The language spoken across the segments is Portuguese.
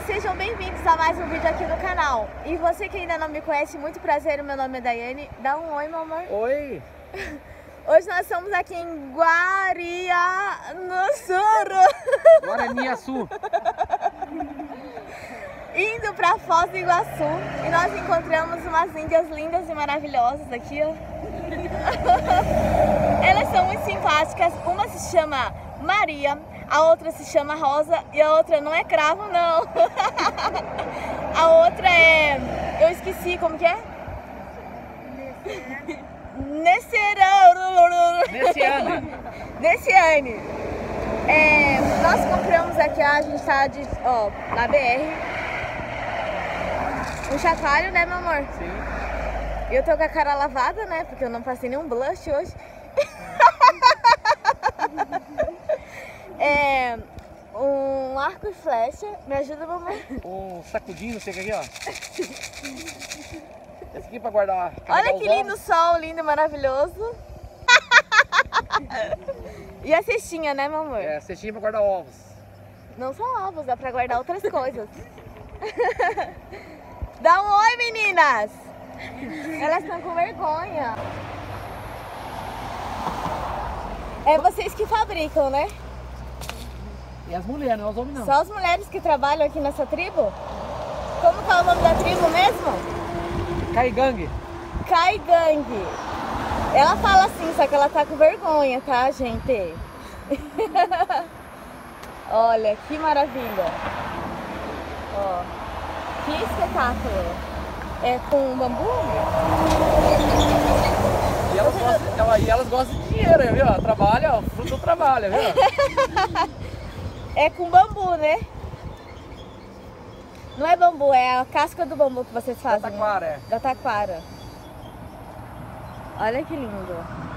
sejam bem-vindos a mais um vídeo aqui no canal. E você que ainda não me conhece, muito prazer, meu nome é Daiane. Dá um oi, meu amor. Oi! Hoje nós estamos aqui em Guaraniaçu. Indo pra Foz do Iguaçu. E nós encontramos umas índias lindas e maravilhosas aqui, ó. Elas são muito simpáticas. Uma se chama Maria, a outra se chama Rosa e a outra não é cravo, não. A outra é... eu esqueci, como que é? Nessiane. Nós compramos aqui, a gente tá na BR. Um chacalho, né, meu amor? Sim. Eu tô com a cara lavada, né? Porque eu não passei nenhum blush hoje. Um arco e flecha. Me ajuda, meu amor? Um sacudinho, não sei o que é aqui, ó. Esse aqui pra guardar. Olha que lindo sol, lindo, maravilhoso. E a cestinha, né, meu amor? É, cestinha pra guardar ovos. Não são ovos, dá pra guardar outras coisas. Dá um oi, meninas! Elas estão com vergonha. É vocês que fabricam, né? E as mulheres, não os homens não. Só as mulheres que trabalham aqui nessa tribo? Como que é o nome da tribo mesmo? Caigangue. Caigangue. Ela fala assim, só que ela tá com vergonha, tá, gente? Olha, que maravilha. Ó, que espetáculo. É com bambu? E elas gostam de dinheiro, viu? Trabalha, ó, fruto do trabalho, viu? É com bambu, né? Não é bambu, é a casca do bambu que vocês fazem. Da taquara, né? Da taquara. Olha que lindo.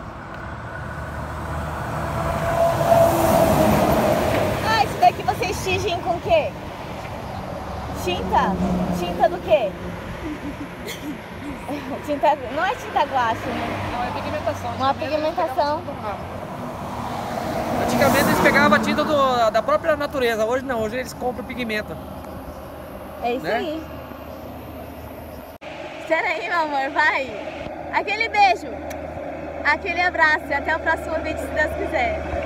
Ah, isso daqui vocês tingem com o quê? Tinta? Tinta do quê? Tinta... Não é tinta guache, né? Não, é pigmentação. Uma pigmentação. Antigamente eles pegavam a tinta da própria natureza, hoje não, hoje eles compram pigmento. É isso, né? Aí. Espera aí, meu amor, vai. Aquele beijo, aquele abraço e até o próximo vídeo, se Deus quiser.